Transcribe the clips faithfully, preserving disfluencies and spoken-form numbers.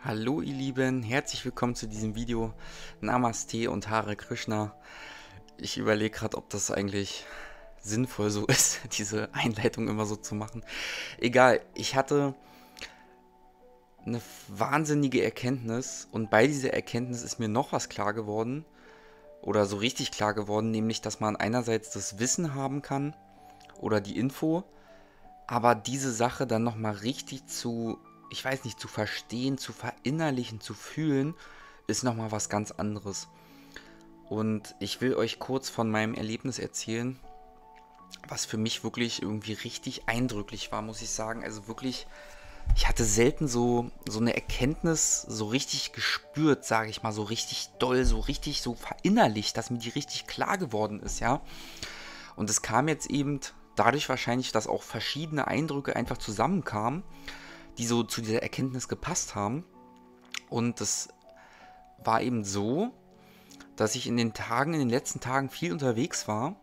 Hallo ihr Lieben, herzlich willkommen zu diesem Video. Namaste und Hare Krishna. Ich überlege gerade, ob das eigentlich sinnvoll so ist, diese Einleitung immer so zu machen. Egal, ich hatte eine wahnsinnige Erkenntnis und bei dieser Erkenntnis ist mir noch was klar geworden oder so richtig klar geworden, nämlich, dass man einerseits das Wissen haben kann oder die Info, aber diese Sache dann nochmal richtig zu, ich weiß nicht, zu verstehen, zu verinnerlichen, zu fühlen, ist nochmal was ganz anderes. Und ich will euch kurz von meinem Erlebnis erzählen, was für mich wirklich irgendwie richtig eindrücklich war, muss ich sagen. Also wirklich, ich hatte selten so, so eine Erkenntnis so richtig gespürt, sage ich mal, so richtig doll, so richtig so verinnerlicht, dass mir die richtig klar geworden ist, ja. Und es kam jetzt eben dadurch wahrscheinlich, dass auch verschiedene Eindrücke einfach zusammenkamen, die so zu dieser Erkenntnis gepasst haben. Und das war eben so, dass ich in den Tagen, in den letzten Tagen viel unterwegs war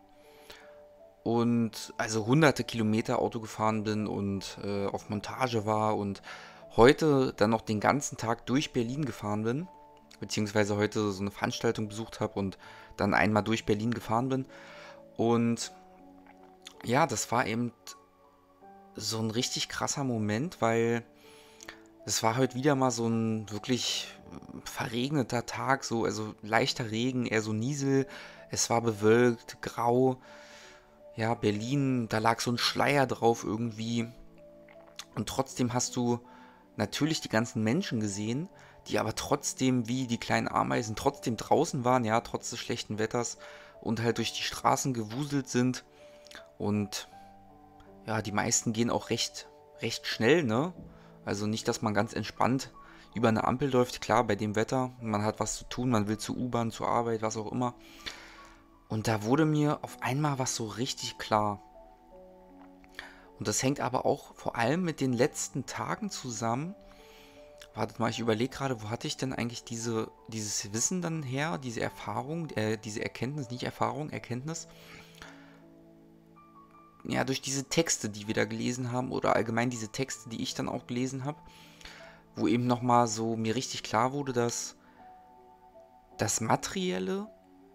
und also hunderte Kilometer Auto gefahren bin und äh, auf Montage war und heute dann noch den ganzen Tag durch Berlin gefahren bin, beziehungsweise heute so eine Veranstaltung besucht habe und dann einmal durch Berlin gefahren bin. Und ja, das war eben so ein richtig krasser Moment, weil es war heute wieder mal so ein wirklich verregneter Tag, so, also leichter Regen, eher so Niesel. Es war bewölkt, grau. Ja, Berlin, da lag so ein Schleier drauf irgendwie. Und trotzdem hast du natürlich die ganzen Menschen gesehen, die aber trotzdem wie die kleinen Ameisen trotzdem draußen waren, ja, trotz des schlechten Wetters und halt durch die Straßen gewuselt sind. Und ja, die meisten gehen auch recht, recht schnell, ne? Also nicht, dass man ganz entspannt über eine Ampel läuft. Klar, bei dem Wetter, man hat was zu tun, man will zur U-Bahn, zur Arbeit, was auch immer. Und da wurde mir auf einmal was so richtig klar. Und das hängt aber auch vor allem mit den letzten Tagen zusammen. Wartet mal, ich überlege gerade, wo hatte ich denn eigentlich diese, dieses Wissen dann her, diese Erfahrung, äh, diese Erkenntnis, nicht Erfahrung, Erkenntnis. Ja, durch diese Texte, die wir da gelesen haben, oder allgemein diese Texte, die ich dann auch gelesen habe, wo eben nochmal so mir richtig klar wurde, dass das Materielle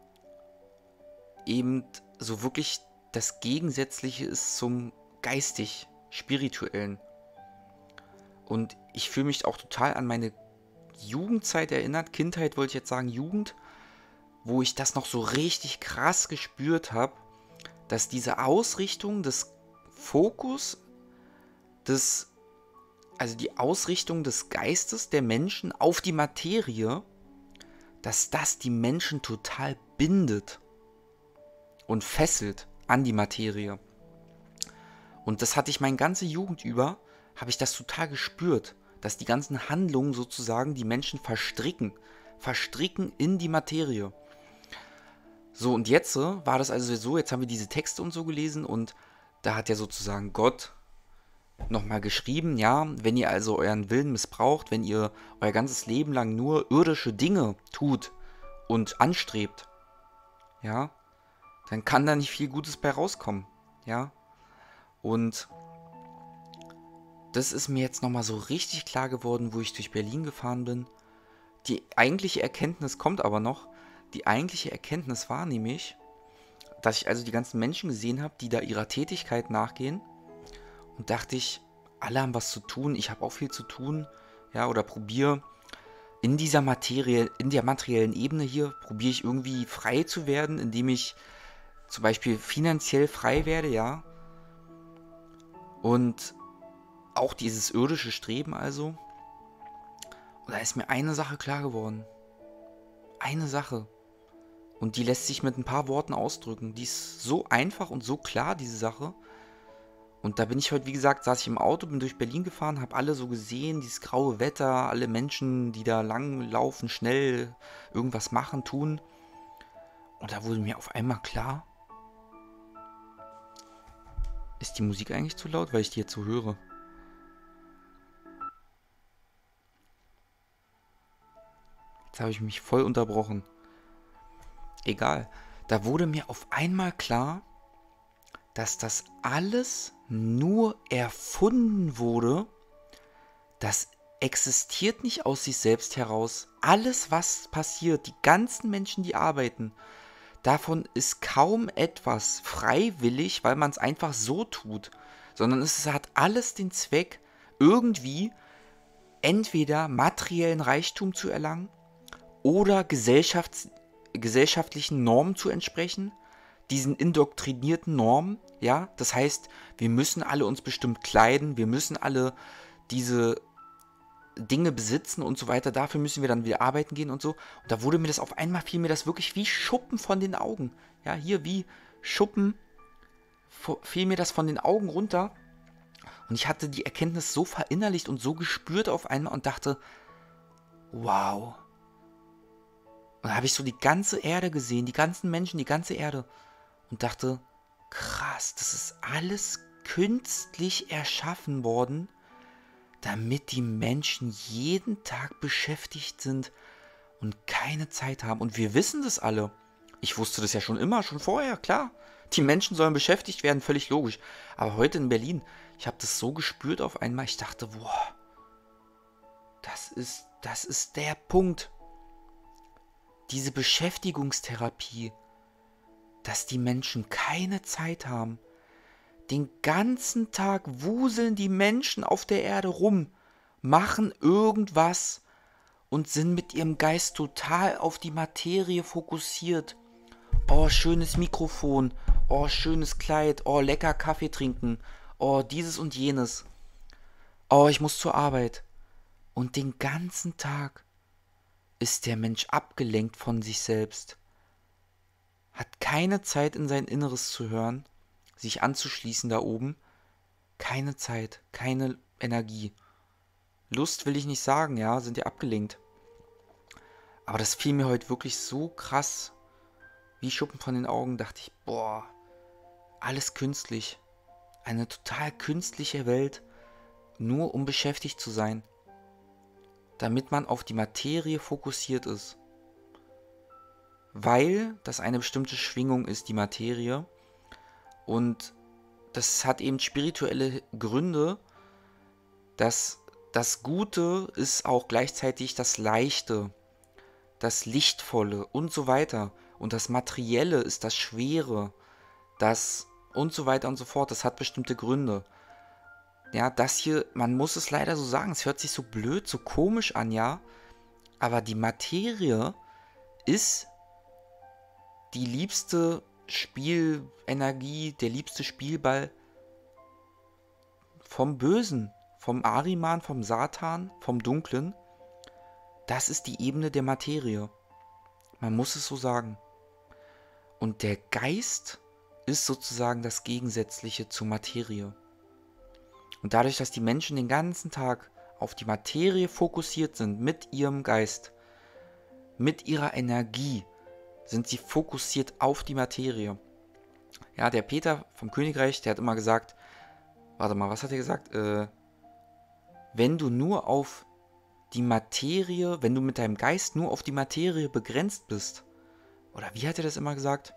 eben so wirklich das Gegensätzliche ist zum geistig-spirituellen. Und ich fühle mich auch total an meine Jugendzeit erinnert, Kindheit wollte ich jetzt sagen, Jugend, wo ich das noch so richtig krass gespürt habe, dass diese Ausrichtung des Fokus, des, also die Ausrichtung des Geistes der Menschen auf die Materie, dass das die Menschen total bindet und fesselt an die Materie. Und das hatte ich meine ganze Jugend über, habe ich das total gespürt, dass die ganzen Handlungen sozusagen die Menschen verstricken, verstricken in die Materie. So, und jetzt äh, war das also so, jetzt haben wir diese Texte und so gelesen und da hat ja sozusagen Gott nochmal geschrieben, ja, wenn ihr also euren Willen missbraucht, wenn ihr euer ganzes Leben lang nur irdische Dinge tut und anstrebt, ja, dann kann da nicht viel Gutes bei rauskommen, ja. Und das ist mir jetzt nochmal so richtig klar geworden, wo ich durch Berlin gefahren bin. Die eigentliche Erkenntnis kommt aber noch. Die eigentliche Erkenntnis war nämlich, dass ich also die ganzen Menschen gesehen habe, die da ihrer Tätigkeit nachgehen. Und dachte ich, alle haben was zu tun, ich habe auch viel zu tun. Ja, oder probiere in dieser Materie, in der materiellen Ebene hier, probiere ich irgendwie frei zu werden, indem ich zum Beispiel finanziell frei werde, ja. Und auch dieses irdische Streben also. Und da ist mir eine Sache klar geworden. Eine Sache. Und die lässt sich mit ein paar Worten ausdrücken. Die ist so einfach und so klar, diese Sache. Und da bin ich heute, wie gesagt, saß ich im Auto, bin durch Berlin gefahren, habe alle so gesehen, dieses graue Wetter, alle Menschen, die da lang laufen, schnell irgendwas machen, tun. Und da wurde mir auf einmal klar, ist die Musik eigentlich zu laut, weil ich die jetzt so höre? Jetzt habe ich mich voll unterbrochen. Egal. Da wurde mir auf einmal klar, dass das alles nur erfunden wurde, dass existiert nicht aus sich selbst heraus. Alles, was passiert, die ganzen Menschen, die arbeiten, davon ist kaum etwas freiwillig, weil man es einfach so tut, sondern es hat alles den Zweck, irgendwie entweder materiellen Reichtum zu erlangen oder gesellschafts gesellschaftlichen Normen zu entsprechen, diesen indoktrinierten Normen, ja, das heißt, wir müssen alle uns bestimmt kleiden, wir müssen alle diese Dinge besitzen und so weiter, dafür müssen wir dann wieder arbeiten gehen und so. Und da wurde mir das auf einmal, fiel mir das wirklich wie Schuppen von den Augen. Ja, hier wie Schuppen fiel mir das von den Augen runter. Und ich hatte die Erkenntnis so verinnerlicht und so gespürt auf einmal und dachte, wow. Und da habe ich so die ganze Erde gesehen, die ganzen Menschen, die ganze Erde. Und dachte, krass, das ist alles künstlich erschaffen worden, damit die Menschen jeden Tag beschäftigt sind und keine Zeit haben. Und wir wissen das alle. Ich wusste das ja schon immer, schon vorher, klar. Die Menschen sollen beschäftigt werden, völlig logisch. Aber heute in Berlin, ich habe das so gespürt auf einmal, ich dachte, boah, das ist, das ist der Punkt. Diese Beschäftigungstherapie, dass die Menschen keine Zeit haben. Den ganzen Tag wuseln die Menschen auf der Erde rum, machen irgendwas und sind mit ihrem Geist total auf die Materie fokussiert. Oh, schönes Mikrofon, oh, schönes Kleid, oh, lecker Kaffee trinken, oh, dieses und jenes. Oh, ich muss zur Arbeit. Und den ganzen Tag ist der Mensch abgelenkt von sich selbst, hat keine Zeit in sein Inneres zu hören, sich anzuschließen da oben, keine Zeit, keine Energie. Lust will ich nicht sagen, ja, sind ja abgelenkt. Aber das fiel mir heute wirklich so krass, wie Schuppen von den Augen, dachte ich, boah, alles künstlich. Eine total künstliche Welt, nur um beschäftigt zu sein, damit man auf die Materie fokussiert ist. Weil das eine bestimmte Schwingung ist, die Materie. Und das hat eben spirituelle Gründe, dass das Gute ist auch gleichzeitig das Leichte, das Lichtvolle und so weiter. Und das Materielle ist das Schwere, das und so weiter und so fort. Das hat bestimmte Gründe. Ja, das hier, man muss es leider so sagen, es hört sich so blöd, so komisch an, ja. Aber die Materie ist die liebste Spielenergie, der liebste Spielball vom Bösen, vom Ahriman, vom Satan, vom Dunklen. Das ist die Ebene der Materie. Man muss es so sagen. Und der Geist ist sozusagen das Gegensätzliche zur Materie. Und dadurch, dass die Menschen den ganzen Tag auf die Materie fokussiert sind, mit ihrem Geist, mit ihrer Energie, sind sie fokussiert auf die Materie. Ja, der Peter vom Königreich, der hat immer gesagt, warte mal, was hat er gesagt? Äh, wenn du nur auf die Materie, wenn du mit deinem Geist nur auf die Materie begrenzt bist, oder wie hat er das immer gesagt?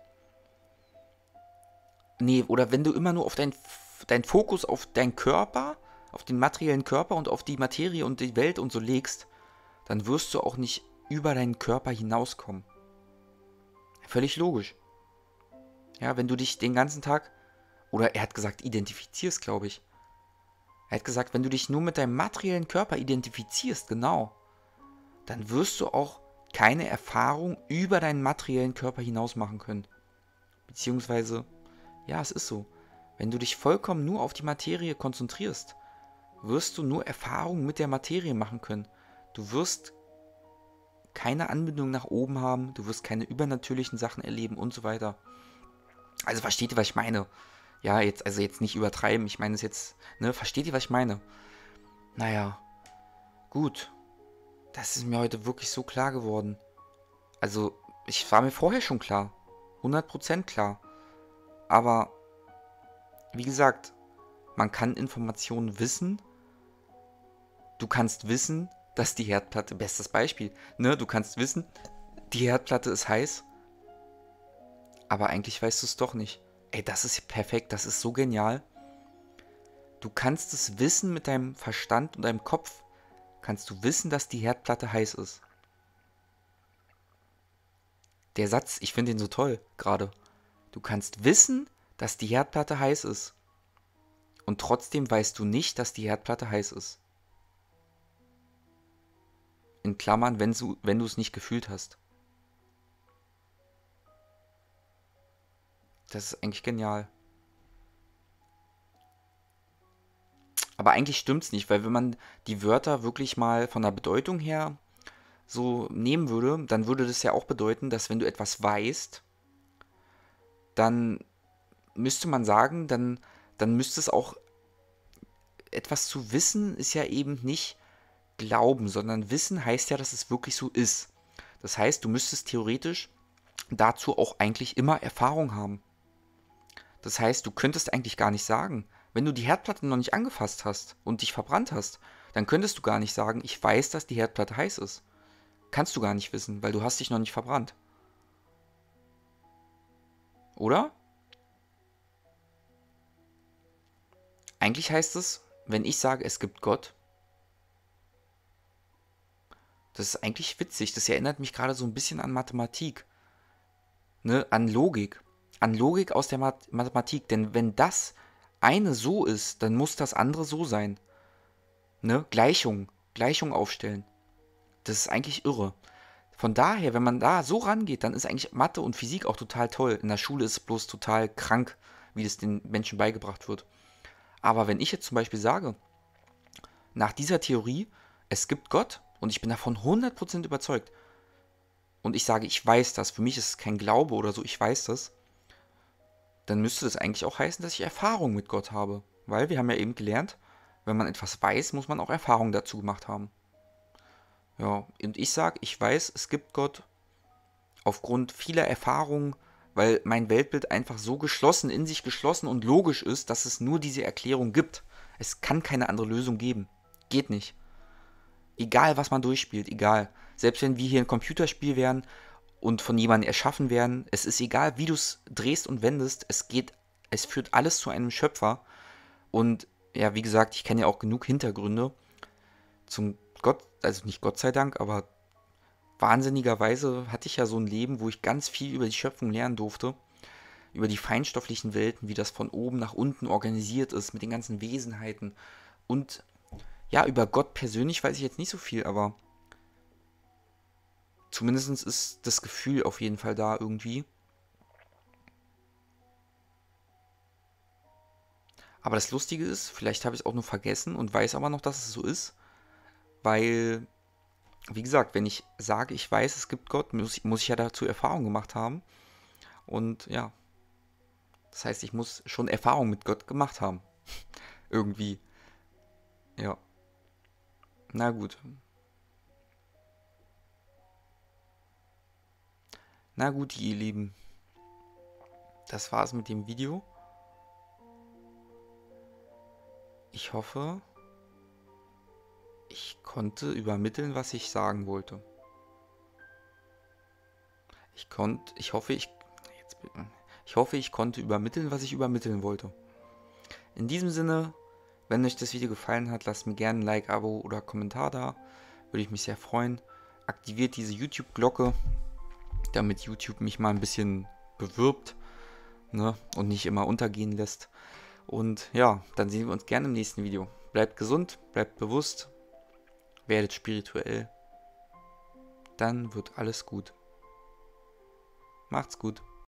Nee, oder wenn du immer nur auf dein, dein Fokus auf deinen Körper, auf den materiellen Körper und auf die Materie und die Welt und so legst, dann wirst du auch nicht über deinen Körper hinauskommen. Völlig logisch. Ja, wenn du dich den ganzen Tag, oder er hat gesagt, identifizierst, glaube ich. Er hat gesagt, wenn du dich nur mit deinem materiellen Körper identifizierst, genau, dann wirst du auch keine Erfahrung über deinen materiellen Körper hinaus machen können. Beziehungsweise, ja, es ist so. Wenn du dich vollkommen nur auf die Materie konzentrierst, wirst du nur Erfahrungen mit der Materie machen können. Du wirst keine Anbindung nach oben haben, du wirst keine übernatürlichen Sachen erleben und so weiter. Also versteht ihr, was ich meine? Ja, jetzt, also jetzt nicht übertreiben, ich meine es jetzt, ne, versteht ihr, was ich meine? Naja, gut. Das ist mir heute wirklich so klar geworden. Also, ich war mir vorher schon klar. hundert Prozent klar. Aber, wie gesagt, man kann Informationen wissen. Du kannst wissen, dass die Herdplatte, bestes Beispiel, ne, du kannst wissen, die Herdplatte ist heiß, aber eigentlich weißt du es doch nicht. Ey, das ist perfekt, das ist so genial. Du kannst es wissen mit deinem Verstand und deinem Kopf, kannst du wissen, dass die Herdplatte heiß ist. Der Satz, ich finde ihn so toll gerade. Du kannst wissen, dass die Herdplatte heiß ist. Und trotzdem weißt du nicht, dass die Herdplatte heiß ist. In Klammern, wenn du, wenn du es nicht gefühlt hast. Das ist eigentlich genial. Aber eigentlich stimmt es nicht, weil wenn man die Wörter wirklich mal von der Bedeutung her so nehmen würde, dann würde das ja auch bedeuten, dass wenn du etwas weißt, dann müsste man sagen, dann, dann müsste es auch, etwas zu wissen ist ja eben nicht glauben, sondern wissen heißt ja, dass es wirklich so ist. Das heißt, du müsstest theoretisch dazu auch eigentlich immer Erfahrung haben. Das heißt, du könntest eigentlich gar nicht sagen, wenn du die Herdplatte noch nicht angefasst hast und dich verbrannt hast, dann könntest du gar nicht sagen, ich weiß, dass die Herdplatte heiß ist. Kannst du gar nicht wissen, weil du hast dich noch nicht verbrannt. Oder? Eigentlich heißt es, wenn ich sage, es gibt Gott, das ist eigentlich witzig, das erinnert mich gerade so ein bisschen an Mathematik, ne? An Logik. An Logik aus der Math Mathematik, denn wenn das eine so ist, dann muss das andere so sein. Ne? Gleichung, Gleichung aufstellen. Das ist eigentlich irre. Von daher, wenn man da so rangeht, dann ist eigentlich Mathe und Physik auch total toll. In der Schule ist es bloß total krank, wie das den Menschen beigebracht wird. Aber wenn ich jetzt zum Beispiel sage, nach dieser Theorie, es gibt Gott und ich bin davon hundert Prozent überzeugt und ich sage, ich weiß das, für mich ist es kein Glaube oder so, ich weiß das, dann müsste das eigentlich auch heißen, dass ich Erfahrung mit Gott habe. Weil wir haben ja eben gelernt, wenn man etwas weiß, muss man auch Erfahrung dazu gemacht haben. Ja, und ich sage, ich weiß, es gibt Gott aufgrund vieler Erfahrungen, weil mein Weltbild einfach so geschlossen, in sich geschlossen und logisch ist, dass es nur diese Erklärung gibt. Es kann keine andere Lösung geben. Geht nicht. Egal, was man durchspielt, egal. Selbst wenn wir hier ein Computerspiel wären und von jemandem erschaffen werden, es ist egal, wie du es drehst und wendest, es geht, es führt alles zu einem Schöpfer. Und ja, wie gesagt, ich kenne ja auch genug Hintergründe. Zum Gott, also nicht Gott sei Dank, aber wahnsinnigerweise hatte ich ja so ein Leben, wo ich ganz viel über die Schöpfung lernen durfte. Über die feinstofflichen Welten, wie das von oben nach unten organisiert ist, mit den ganzen Wesenheiten. Und ja, über Gott persönlich weiß ich jetzt nicht so viel, aber zumindest ist das Gefühl auf jeden Fall da irgendwie. Aber das Lustige ist, vielleicht habe ich es auch nur vergessen und weiß aber noch, dass es so ist, weil, wie gesagt, wenn ich sage, ich weiß, es gibt Gott, muss ich, muss ich ja dazu Erfahrung gemacht haben. Und ja, das heißt, ich muss schon Erfahrung mit Gott gemacht haben. Irgendwie. Ja. Na gut. Na gut, ihr Lieben. Das war's mit dem Video. Ich hoffe, ich konnte übermitteln, was ich sagen wollte. Ich konnte, ich hoffe, ich, jetzt, ich hoffe, ich konnte übermitteln, was ich übermitteln wollte. In diesem Sinne, wenn euch das Video gefallen hat, lasst mir gerne ein Like, Abo oder Kommentar da. Würde ich mich sehr freuen. Aktiviert diese YouTube-Glocke, damit YouTube mich mal ein bisschen bewirbt, ne, und nicht immer untergehen lässt. Und ja, dann sehen wir uns gerne im nächsten Video. Bleibt gesund, bleibt bewusst, werdet spirituell. Dann wird alles gut. Macht's gut.